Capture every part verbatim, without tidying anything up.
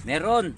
Meron.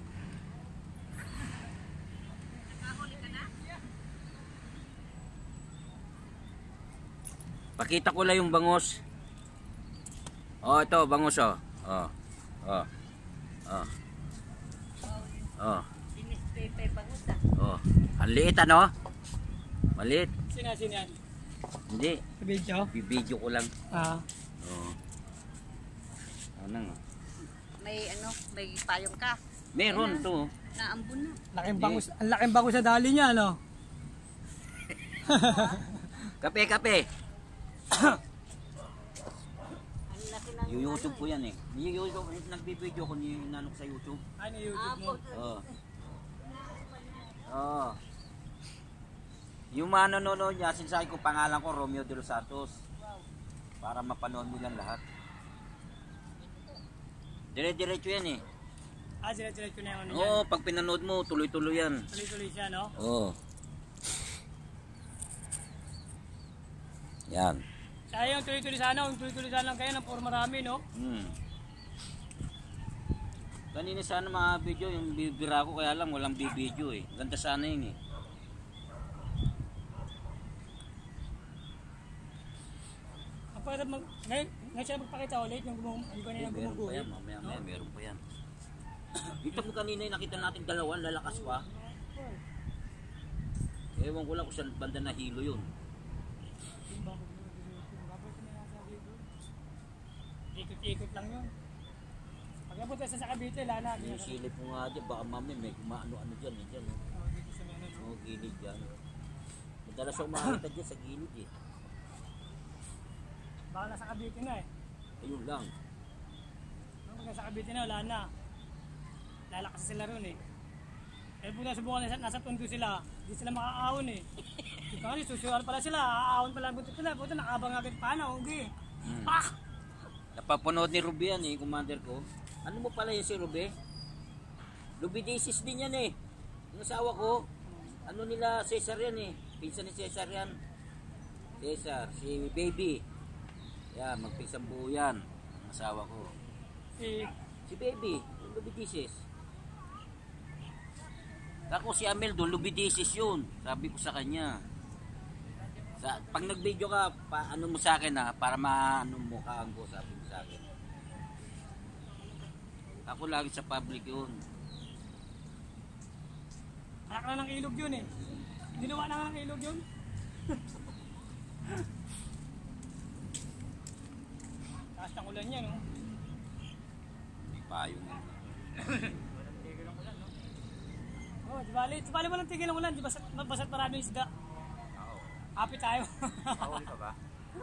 Pakita ko lang yung bangus. Oh, ito bangus oh. Oh. Oh. Oh. Oh. Dinis pepe bangus ah. Oh. Ang liit ano? Maliit. Sino sino yan? Hindi. Video? Bibidyo ko lang. Ah. Oh. Ano? May ano, may payong ka. Meron to. Naambun na. Laking bangus, ang laking bangus sa dali niya, no? Kape, kape. Ang laki ng Yung YouTube ko yan eh. Yung YouTube, nagbibideo ko ni nanok sa YouTube. Ano yung YouTube mo? Oo. Oo. Yung manonood niya, sinasabi ko pangalan ko Romeo de los Santos. Para mapanood nilang lahat. Dire-diretso yan eh. Ah, sila-sila na yung ano Oo, pag pinanood mo, tuloy-tuloy yan. Tuloy-tuloy siya, no? Oo. Yan. Sayang, tuloy-tuloy sana. Kung tuloy-tuloy sana lang kayo, ng puro marami, no? Hmm. Kanina sana mga video, yung bibira ko, kaya lang walang bibidyo eh. Ganda sana yun eh. Ang pwede mag... Ngayon, ngayon siya magpakita ulit yung gumug... Yung kanina Oh, meron pa gumuguhit. yan, mamaya maya, meron pa yan. Dito mo kanina yung nakita natin dalawan, lalakas pa. Ewan ko lang kung saan banda na hilo yun. Ikot-ikot lang yun. Pag napunta sa sa Cavite, lana. Yung silip mo nga dyan, baka mami may kumaano-ano dyan eh. Dyan, eh. Oh, dito sa ano. Oo, gilid dyan. Madalas ako makakita dyan sa gilid eh. Baka nasa Cavite na eh. Ayun lang. Pag nasa Cavite na, wala na. Lalakas sila ron eh. Eh kung nasubukan nasa, nasa tundo sila, hindi sila makakaahon eh. Ito nga, susuwar pala sila, aahon pala ang buti sila. Buti nakabang agad paano, okay. Hmm. Ah! Napapanood ni Ruby yan eh, commander ko. Ano mo pala yun si Ruby? Lubidisis din yan eh. Yung asawa ko, ano nila, Cesar yan eh. Pinsan ni Cesar yan. Cesar, si Baby. Yan, magpinsang buo yan. Ang asawa ko. Si, Si Baby, yung lubidisis. Ako si Amel doon, lubidisis yun. Sabi ko sa kanya. Sa, pag nag-video ka, pa, ano mo sa akin ha, para maano mo kaang ko, sabi mo sa akin. Ako lagi sa public yun. anak na ng ilog yun eh. Ginawa na nga ng ilog yun. Taas ng ulan niya, no? Payong yun. Oh, di bali, di bali walang tigil ng ulan, di basat, basat maraming isda. Happy tayo. Nakahuli ka ba?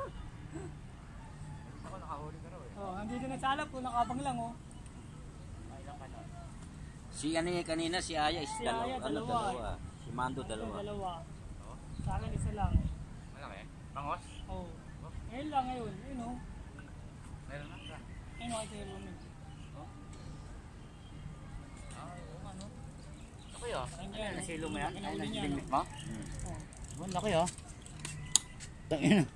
Ako nakahuli ka raw eh. Oh, nandito na sa alap, kung nakabang lang oh. Kailan ka na? Si ano yung kanina, si Aya is Si dalawa. Aya, Ano, dalawa, dalawa. Si Mando dalawa. Dalawa. Oo. Sa akin isa lang. Malaki? Bangos? Oh. Ngayon lang ngayon, yun oh. Meron na ka? Ayun oh, ito yung Ah, oo nga no. Laki ah. Ayun Ano yan, yan? Nasilo mo yan? Ay, kinahuli niya, nagdimit no? mo? Hmm. Oh. Ang laki ah. Tangina.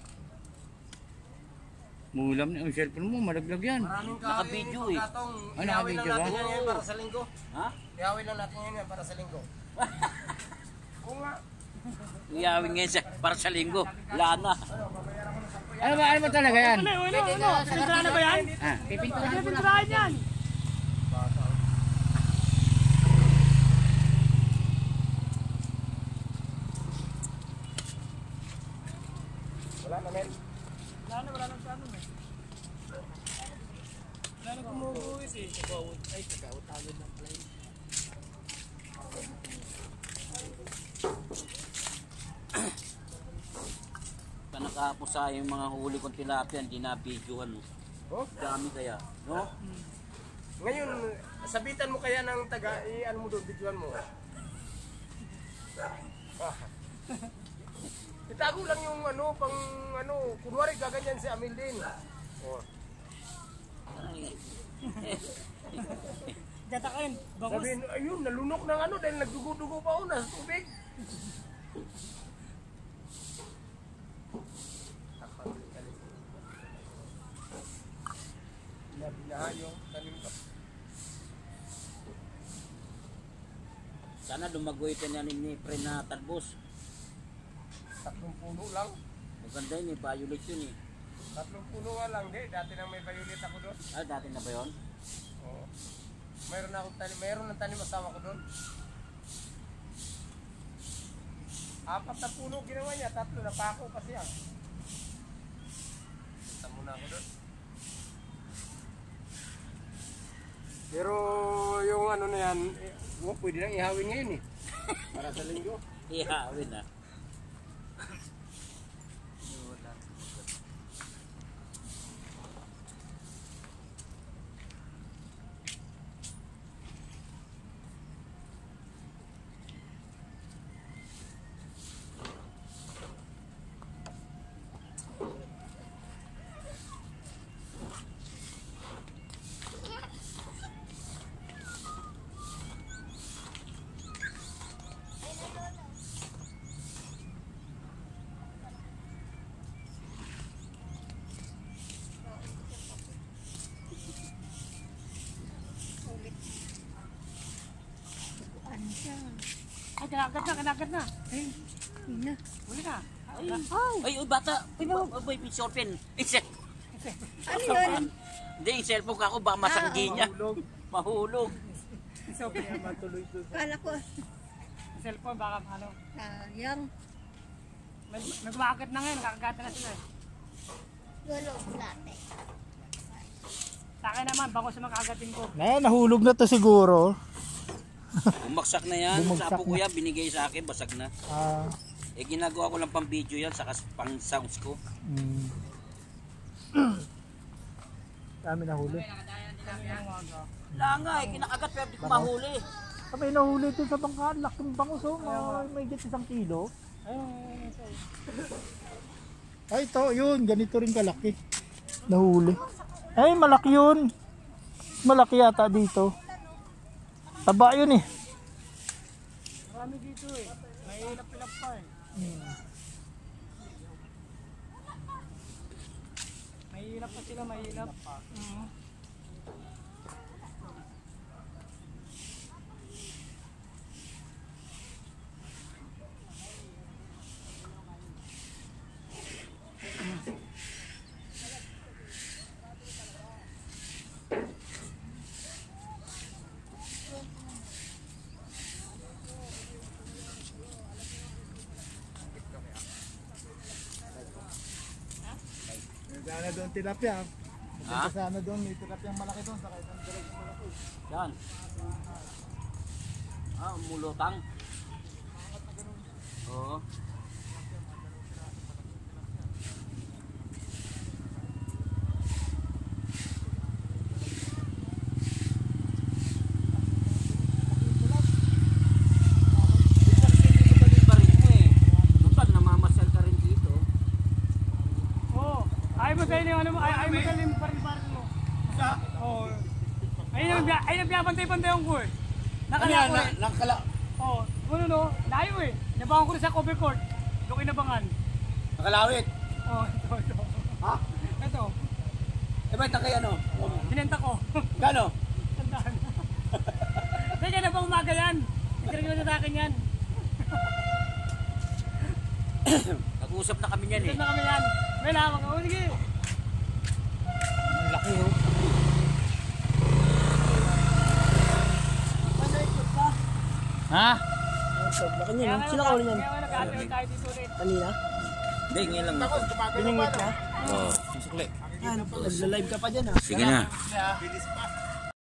Mulam na yung cellphone mo, malaglag yan. Maraming Naka-video eh. Ay, naka-video ba? natin yan para sa linggo. Ha? Ihawin lang natin yan para sa linggo. Kung nga, Iyawin ngayon siya para sa linggo. Lana. Ano ba, ano ba talaga yan? Ano, ano, ano? Pininturahan na ba yan? Ah, pipinturan ko na. Pininturahan yan! wala na men. Wala na, wala na sa ano eh. Wala na kumubuhis eh. Ay, kagawat-agad ng plane. Panakapos sa yung mga huli kong tilapia, hindi na videohan. Oh? Dami kaya. No? Ngayon, sabitan mo kaya ng taga, i-ano mo doon, videoan mo. Ah. Itago lang yung ano, pang ano, kunwari gaganyan si Amil din. Oh. Gatakin, bangus. Sabihin, ayun, nalunok ng ano dahil nagdugo-dugo pa una sa tubig. Binahan yung tanim ko. Sana lumago ito na ni pre na talbos. Tatlong puno lang. Maganda yun eh, violet yun eh. Tatlong puno nga lang, di. Dati nang may violet ako doon. Ah, dati na ba yun? Oo. Mayroon na akong tanim, mayroon ng tanim asawa ko doon. Apat na puno ginawa niya, tatlo na pako pa siya. Punta muna ako doon. Pero yung ano na yan, eh, oh, pwede nang ihawin ngayon eh. Para sa linggo. Ihawin ah. Ano siya? Ay, kinagat na, kinagat na. Ay, Ina. huli ka. Ay, ay, ay, bata. Ay, ba, boy, picture pen. Isel. Ano yun? Hindi, yung cellphone ka ako, baka masanggi niya. Mahulog. So, Kala ko, cellphone, baka ano. sayang. Nag- Nagmakagat na ngayon, nakakagatan na sila. eh. Gulo, latte. Sa akin naman, bango sa mga kagatin ko. Na, nahulog na to siguro. Bumagsak na yan. Bumagsak Sa apo ko na. yan, binigay sa akin, basag na. Ah, Eh, ginagawa ko lang pang video yan, saka pang sounds ko. mm. Dami nahuli. Wala nga eh, kinakagat pero di ko mahuli. Kami nahuli ito sa bangka, laking bangus oh, may, may git isang kilo. Ayun, ito. Ay ito, yun, ganito rin kalaki. Nahuli. Ay, malaki yun. Malaki yata dito. Taba yun eh. Marami dito eh. May ilap-ilap pa eh. Hmm. May ilap pa sila, may ilap. Mhm. Sana doon tilapia. Ha? Sana doon, may tilapia malaki doon. Saka isang direct malaki. Yan. Ah, mulutang. Oo. Namamasyal ka rin dito. Oo. Ay mo sa inyo, ano mo? Ay, ay mo sa inyo, parang-parang mo. Oo. Ayun ang biya- ayun ang pinapantay-pantayan ko eh. Nakala ko eh. Nakala. Oo. Ano no? Layo eh. Nabangon ko rin sa cover court. Doon kinabangan. Nakalawit. Oo, ito, ito. Ha? Ito. Eh ba't nakay ano? Binenta ko. Gano? Tandaan. Sige na pa umaga yan. Ikinig na sa akin yan. Nag-uusap na kami niyan eh. Ito na kami yan. May lamang ako. Sige. Ang laki oh. Ha? Kaya nga nag- kaya nga nag-aantay tayo dito ulit. Kanina? Hindi, ngayon lang. Piningit ka? Oo. Nagla-live ka pa dyan ha? Sige na. Bilis pa.